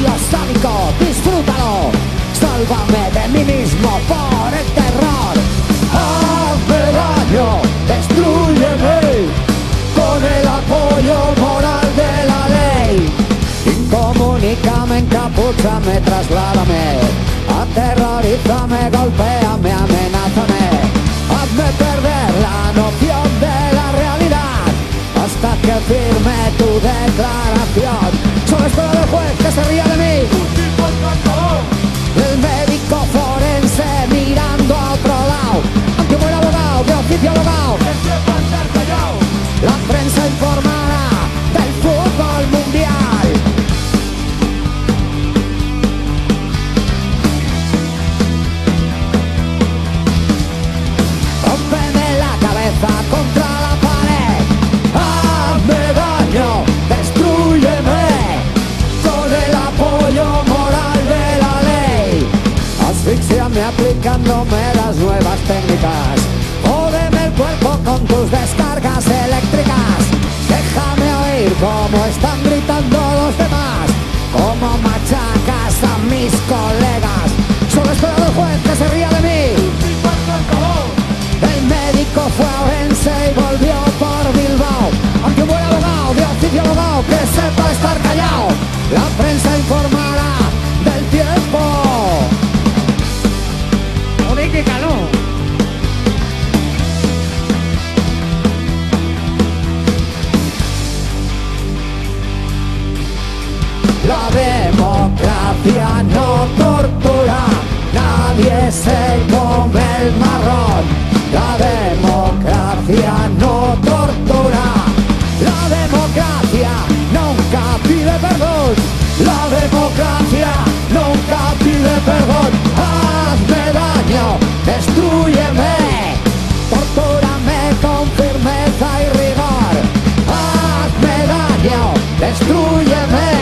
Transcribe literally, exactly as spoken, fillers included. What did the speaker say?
odio sádico, disfrútalo. Sálvame de mí mismo por el terror. Hazme daño, destrúyeme con el apoyo moral de la ley. Incomunícame, encapúchame, trasládame, aterrorízame, golpéame, amenázame. Hazme perder la noción de la realidad hasta que firme tu declaración. Solo espero del juez que se ría de mí. El médico forense mirando a otro lado. Aunque buen abogado, de oficio abogado. La prensa informará del fútbol mundial. Rómpeme la cabeza contra la pared. Hazme daño, destrúyeme con el apoyo moral de la ley. Asfixiame aplicándome las nuevas técnicas. Jódeme el cuerpo con tus descargas eléctricas. Déjame oír cómo están gritando los demás, cómo machacas a mis colegas. Solo espero del juez que se ría de mí. El médico fue a Orense y volvió por Bilbao. Aunque un buen abogado, de oficio abogado, que sepa estar callado. La prensa informará del tiempo. Joder, qué calor. La democracia no tortura, nadie se come el marrón. La democracia no tortura, la democracia nunca pide perdón. La democracia nunca pide perdón. Hazme daño, destrúyeme, tortúrame con firmeza y rigor. Hazme daño, destrúyeme